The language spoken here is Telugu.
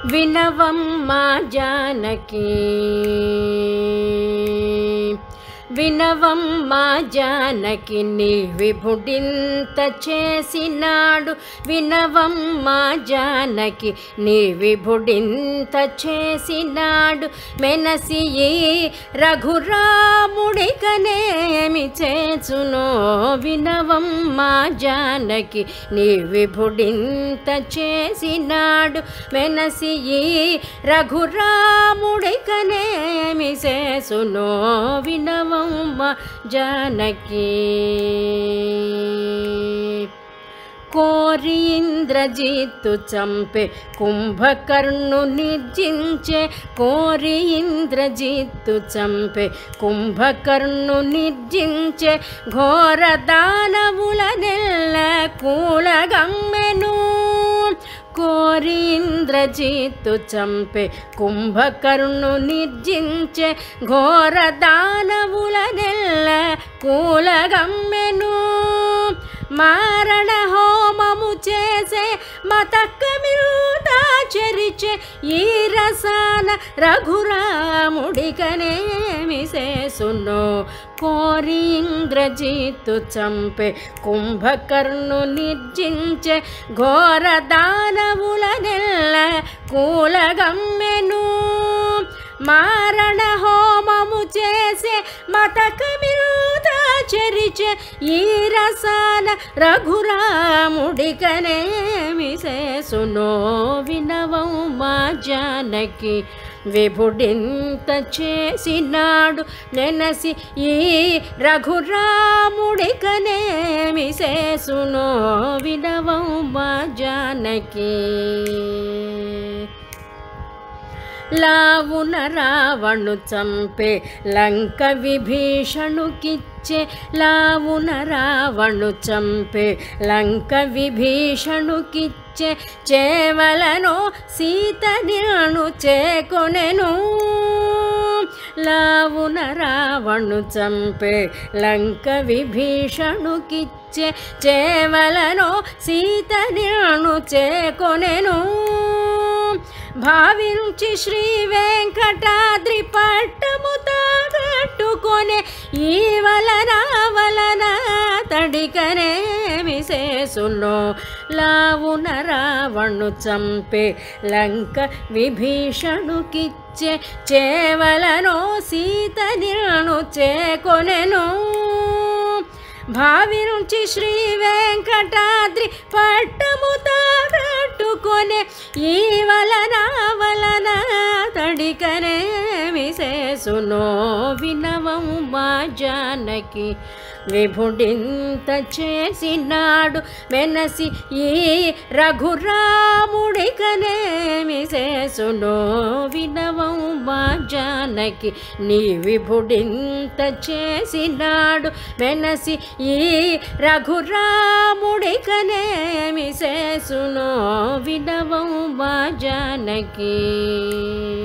వినవమ్మా జానకి వినవమ్మా జానకి నీ విభుడింత చేసినాడు వినవమ్మా జానకి నీ విభుడింత చేసినాడు మెనసి ఈ రఘురాముడికనేమి చేసునో వినవమ్మా జానకి నీ విభుడింత చేసినాడు మెనసి ఈ రఘురాముడికనేమి చేసునో వినవ జానకి కోరి ఇంద్రజిత్తు చంపే కుంభకర్ణు నిర్జించే కోరి ఇంద్రజిత్తు చంపే కుంభకర్ణు నిర్జించే ఘోర దానవుల నెల్ల కూలగమ్మెను కోరి ఇంద్రజిత్తు చంపే కుంభకర్ణు నిర్జించే ఘోర దానవుల నెల్ల కూలగమ్మెను మారణ హోమము చేసే మతకమిరుతాచరిచే ఈ రసాన రఘురాముడికనేమి చేసునో కోరి ఇంద్రజిత్తు చంపే కుంభకర్ణు నిర్జించే ఘోర దానవుల నెల్ల కూలగమ్మెను మారణ హోమము చేసే మతకమిరుతాచరిచే ఈ రసాన రఘురాముడికనేమి చేసునో వినవమ్మా జానకి విభుడింత చేసినాడు నెనసి ఈ రఘురాముడికనేమి చేసునో వినవమ్మా జానకి లావున రావణు చంపే లంక విభీషణుకిచ్చే లావున రావణు చంపే లంక విభీషణుకిచ్చే చేవలను సీత నిను చేకొనెను లావున రావణు చంపే లంక విభీషణుకిచ్చే చేవలను సీత నిను చేకొనెను భావించి శ్రీ వెంకటాద్రి పట్టము తాగట్టుకొనే ఈ వలన తడికనేమి చేసునో లావున రావణు చంపే లంక విభీషణుకిచ్చే చేవలను సీత నిను చేకొనెను భావించి శ్రీ వెంకటాద్రి పట్టము తాగట్టుకొనే ఈ వలన తడికనేమి చేసునో వినవమ్మా జానకి విభుడింత చేసినాడు మెనసి ఈ రఘురాముడికనేమి చేసునో వినవమ్మా జానకి నీ విభుడింత చేసినాడు మెనసి ఈ రఘురాముడికనేమి చేసునో వినవమ్మా జానకి